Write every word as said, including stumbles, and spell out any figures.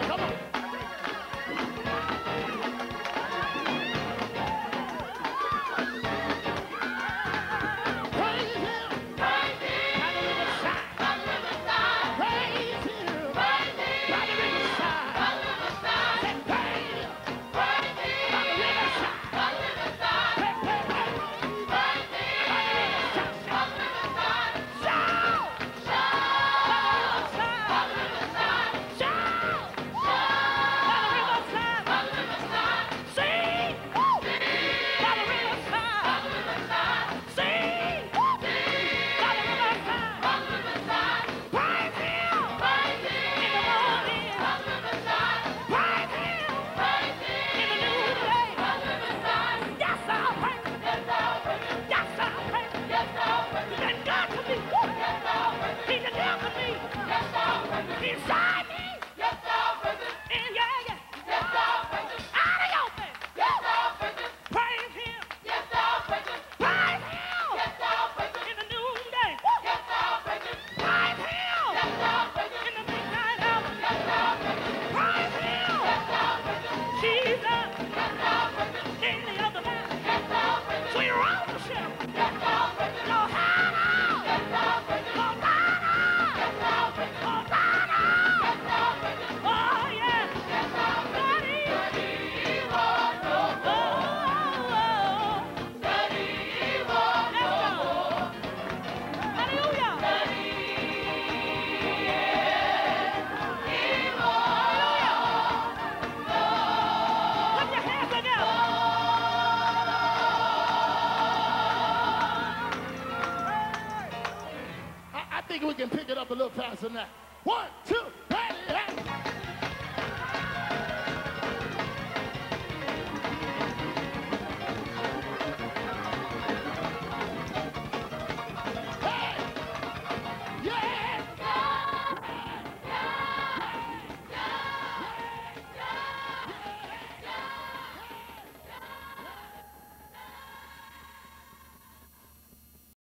Come on. Praise him. Praise him. By the riverside. By the riverside. Praise him. Praise him. By the riverside. By the riverside. Say, praise him. Praise him. By the riverside. By the riverside. Pray, pray, pray. Praise him. By the riverside. By the riverside. Shout. Shout. By the riverside. By the riverside. Shout. Shout. By the riverside. By the riverside. Sing. Woo. Sing. By the riverside. By the riverside. Sing. Woo. Sing. By the riverside. By the riverside. Praise him. Praise him. In the morning. By the riverside. Praise him. Praise him. In the noonday. By the riverside. Yes, I'll praise him. Yes, I'll praise him. Yes, I'll praise him. Yes, I'll praise He's him. been good to me. Woo. Yes, I'll praise him. He's delivered me. Yes, I'll praise him. Inside me. Yes, I'll praise him. And yeah, yeah. Yes, I'll praise him. Out of your face. Yes, I'll praise him. Praise him. Yes, I'll praise him. Praise him. Yes, I'll praise him. In the noonday. Woo. Yes, I'll praise him. Praise him. Yes, I'll praise him. In the midnight hour. Yes, I'll praise him. Praise him. Yes, I'll praise him. Jesus. Yes, I'll praise him. Lily of the valley. Yes, I'll praise him. Sweet rose of Sharon. Yes, I'll praise him. Hosanna. Yes, I'll praise him. Hosanna. Yes, I'll praise him. Hosanna. Yes, I'll praise him. Oh, yeah. Yes, I'll praise him. Daddy. Daddy, he was no Oh, more. oh, oh. Daddy, he was no Let's go. more. Hallelujah. Daddy, yeah, he was Put your hands together. I, I think we can pick it up a little faster than that. One, two.